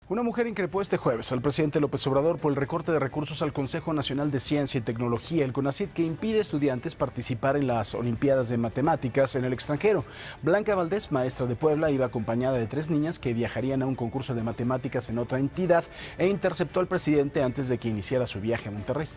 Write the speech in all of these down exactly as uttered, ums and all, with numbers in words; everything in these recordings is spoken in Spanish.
Una mujer increpó este jueves al presidente López Obrador por el recorte de recursos al Consejo Nacional de Ciencia y Tecnología, el CONACYT, que impide a estudiantes participar en las Olimpiadas de Matemáticas en el extranjero. Blanca Valdés, maestra de Puebla, iba acompañada de tres niñas que viajarían a un concurso de matemáticas en otra entidad e interceptó al presidente antes de que iniciara su viaje a Monterrey.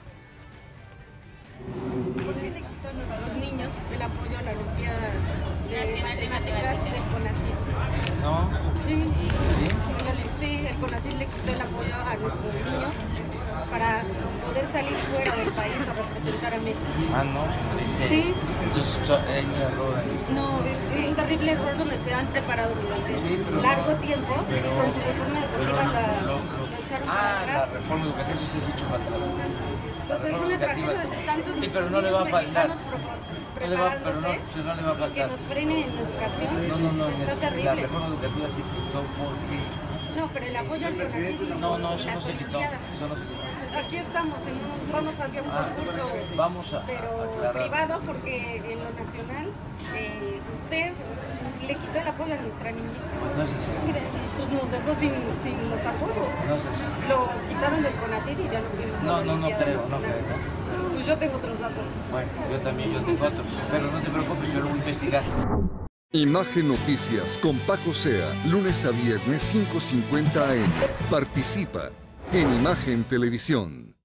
¿Por qué le quitó a nuestros niños el apoyo a la Olimpiada de Matemáticas del CONACYT? No. Sí. ¿Sí? Sí, el CONACYT le quitó el apoyo a nuestros niños para poder salir fuera del país a representar a México. Ah, no, ¿viste? Sí. Entonces hay un error ahí. No, es un terrible error donde se han preparado durante Sí, pero largo no, tiempo pero, y con su reforma educativa pero, la, lo, lo, lo echaron ah, para atrás. la reforma educativa, eso sí se echó para atrás. Pues es una tragedia, tantos sí, pero no le va a faltar. mexicanos No le va, pero no, preparándose sí, no le va a y que faltar. nos frene en educación. No, no, no, está la terrible. reforma educativa se quitó porque... No, pero el apoyo al CONACYT No, no, eso las no se quitó. Olimpiadas. Eso no se quitó. Aquí estamos, en un, vamos hacia un Ah, concurso, vamos a, pero a aclarar. privado, porque en lo nacional eh, usted le quitó el apoyo a nuestra niñez. No es así. Mire, pues nos dejó sin, sin los apoyos. No es así. Lo quitaron del CONACYT y ya no fuimos a No, la no, no Olimpiada creo, no Nacional. creo. Pues yo tengo otros datos. Bueno, yo también, yo tengo otros. Pero no te preocupes, yo lo voy a investigar. Imagen Noticias con Paco Sea, lunes a viernes cinco cincuenta a eme. Participa en Imagen Televisión.